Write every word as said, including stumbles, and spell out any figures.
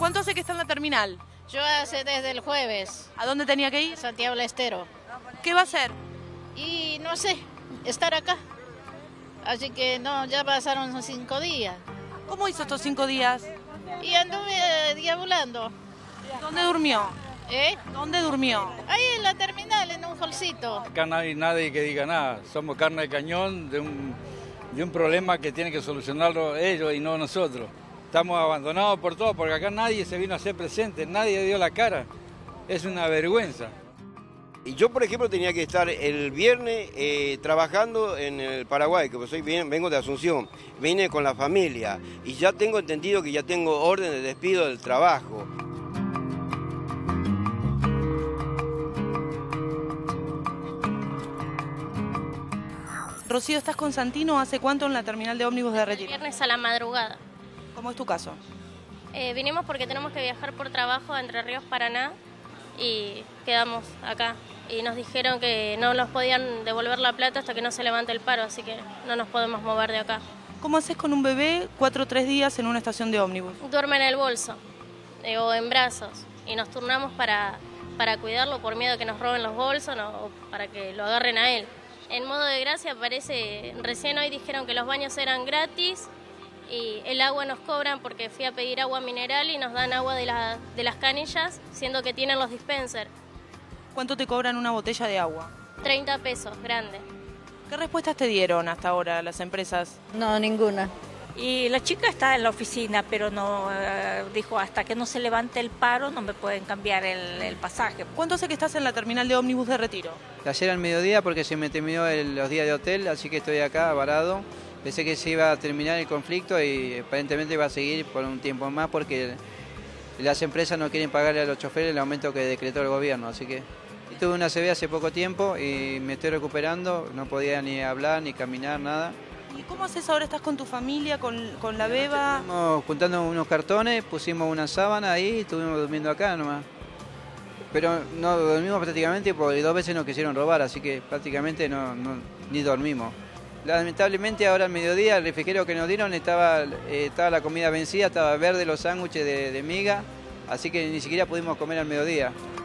¿Cuánto hace que está en la terminal? Yo hace desde el jueves. ¿A dónde tenía que ir? Santiago del Estero. ¿Qué va a hacer? Y no sé, estar acá. Así que no, ya pasaron cinco días. ¿Cómo hizo estos cinco días? Y anduve eh, diabulando. ¿Dónde durmió? ¿Eh? ¿Dónde durmió? Ahí en la terminal, en un holcito. Acá no hay nadie que diga nada. Somos carne de cañón de un, de un problema que tienen que solucionarlo ellos y no nosotros. Estamos abandonados por todo, porque acá nadie se vino a hacer presente, nadie dio la cara. Es una vergüenza. Y yo, por ejemplo, tenía que estar el viernes eh, trabajando en el Paraguay, que soy, vengo de Asunción, vine con la familia y ya tengo entendido que ya tengo orden de despido del trabajo. Rocío, ¿estás con Santino hace cuánto en la terminal de ómnibus de Retiro? Viernes a la madrugada. ¿Cómo es tu caso? Eh, vinimos porque tenemos que viajar por trabajo a Entre Ríos, Paraná, y quedamos acá. Y nos dijeron que no nos podían devolver la plata hasta que no se levante el paro, así que no nos podemos mover de acá. ¿Cómo haces con un bebé cuatro o tres días en una estación de ómnibus? Duerme en el bolso eh, o en brazos y nos turnamos para, para cuidarlo por miedo a que nos roben los bolsos no, o para que lo agarren a él. En modo de gracia parece, recién hoy dijeron que los baños eran gratis y el agua nos cobran porque fui a pedir agua mineral y nos dan agua de, la, de las canillas, siendo que tienen los dispensers. ¿Cuánto te cobran una botella de agua? treinta pesos, grande. ¿Qué respuestas te dieron hasta ahora las empresas? No, ninguna. Y la chica está en la oficina, pero no eh, dijo hasta que no se levante el paro no me pueden cambiar el, el pasaje. ¿Cuánto hace que estás en la terminal de ómnibus de Retiro? Ayer al mediodía porque se me terminó el, los días de hotel, así que estoy acá varado. Pensé que se iba a terminar el conflicto y aparentemente va a seguir por un tiempo más porque las empresas no quieren pagarle a los choferes el aumento que decretó el gobierno. Así que tuve una C V hace poco tiempo y me estoy recuperando, no podía ni hablar ni caminar, nada. ¿Y cómo haces ahora? ¿Estás con tu familia, con, con la beba? Estuvimos juntando unos cartones, pusimos una sábana ahí y estuvimos durmiendo acá nomás. Pero no dormimos prácticamente porque dos veces nos quisieron robar, así que prácticamente no, no ni dormimos. Lamentablemente ahora al mediodía el refrigerio que nos dieron estaba, eh, estaba la comida vencida, estaba verde los sándwiches de, de miga, así que ni siquiera pudimos comer al mediodía.